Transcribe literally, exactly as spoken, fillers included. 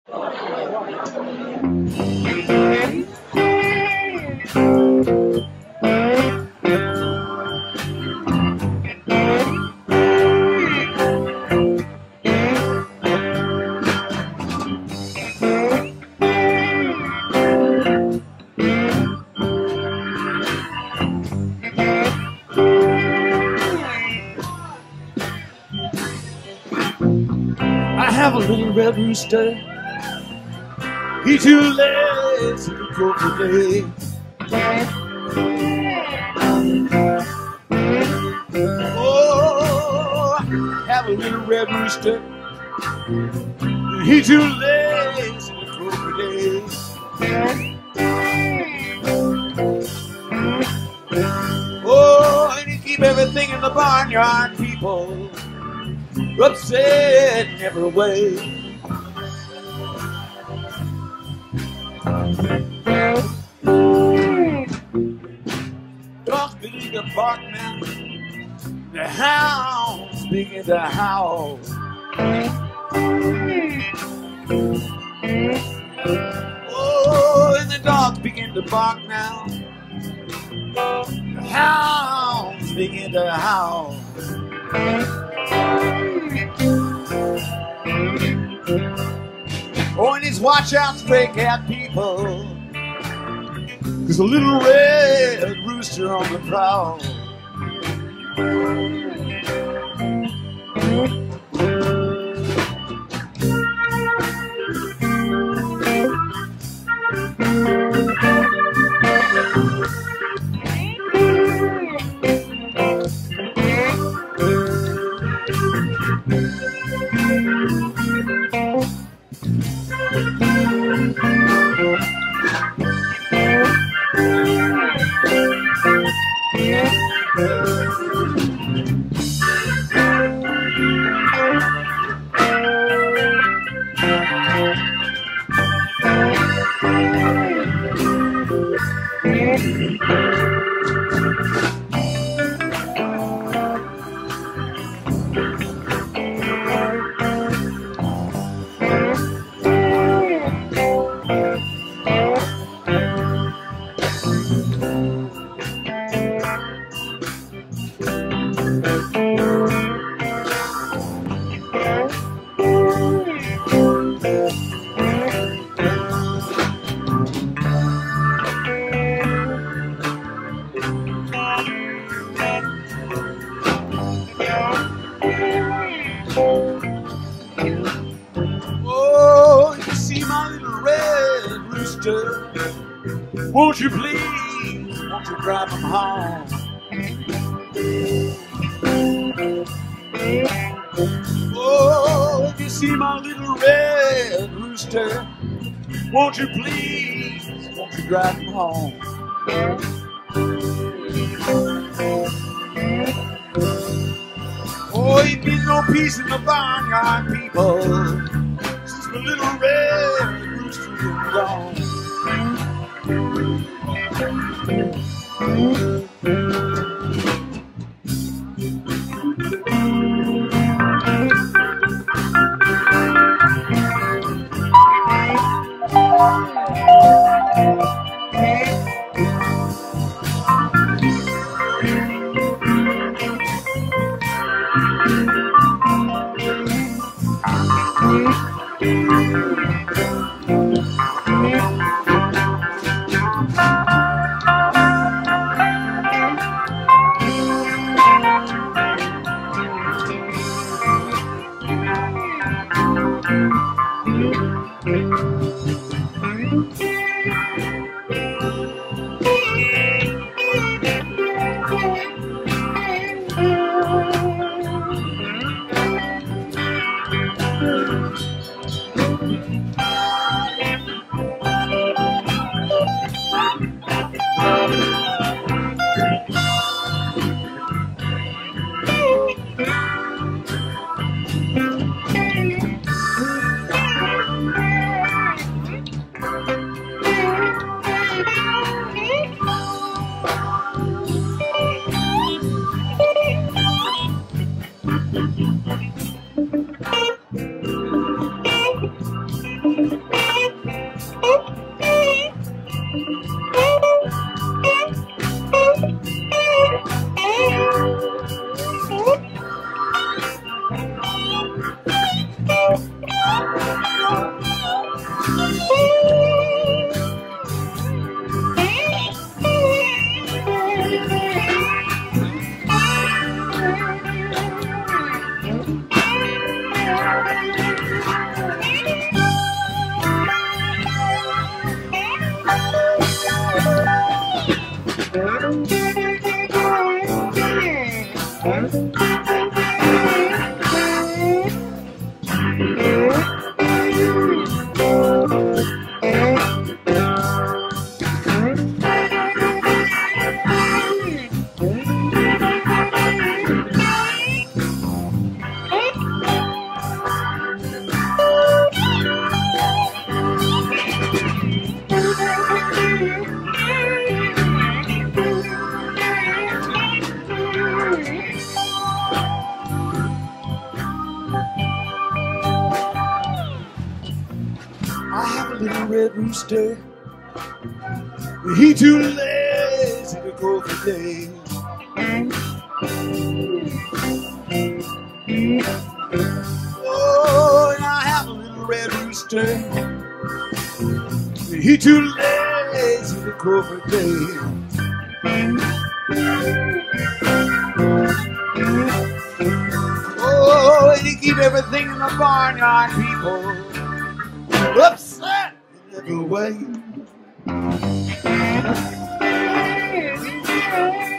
Red rooster, he too lazy to go today. Oh, have a little red rooster, he too lazy to go today. Oh, and he keep everything in the barnyard, people, upset in every way. Dogs begin to bark now, the hounds begin to howl. Oh, and the dogs begin to bark now, the hounds begin to howl. Oh, and it's watch out, stray cat people, there's a little red rooster on the prowl. Won't you please, won't you drive them home? Oh, if you see my little red rooster, won't you please, won't you drive them home? Oh, you get no peace in the barnyard, people, since the little red rooster is gone. Thank you. Rooster, he too lazy to go for days. Oh, and I have a little red rooster, he too lazy to go for days. Oh, and he keep everything in the barnyard, people upset. Way.